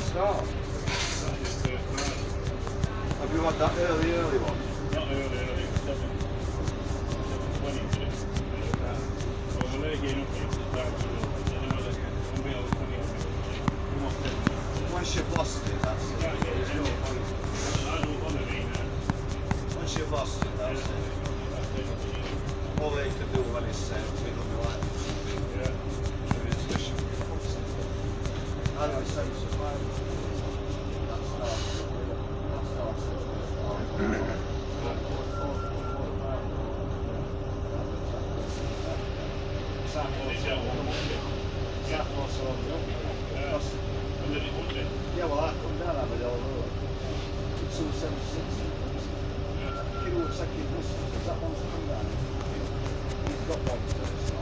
start? Have you had that early one? Not early, 7:20. Well, we're late getting up here, so it's dark, so we'll be over 20 minutes. Once you've lost it, that's it. There's no point. I don't want to be now. Once you've lost it, that's it. All they can do when it's with on the light or something. Yeah. I know it's 75. That's not. Yeah, well, I come down, I'm at all over. It's 276. You know what's second this? Because that one's come down. You've got one first.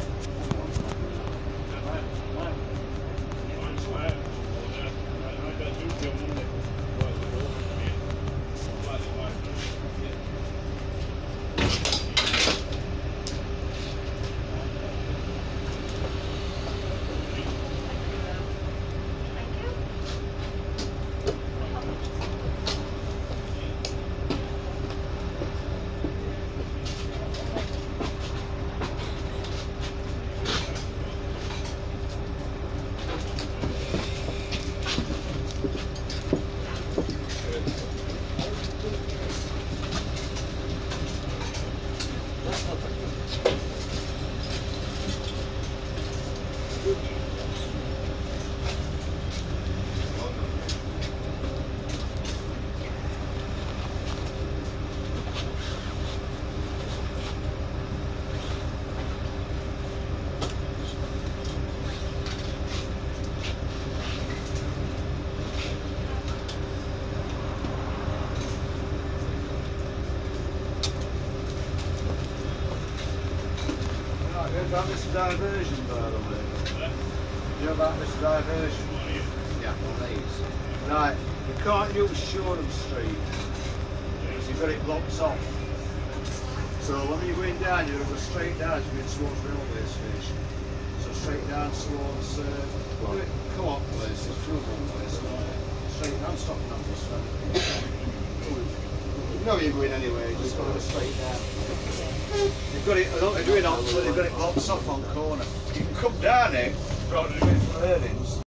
About this diversion, by the way. You know about this diversion? Yeah, on these. Right, you can't use Shoreham Street because you've got it blocked off. So when you're going down, you're going to go straight down to the Swans railway station. So straight down Swans. Come on, please. It's through one place. Straight down, stopping on this one. You know you're going anyway, you just got to go straight down. You've got it, I don't know doing it, but they've got it blocked off on corner. You can come down here, rather than going for earnings.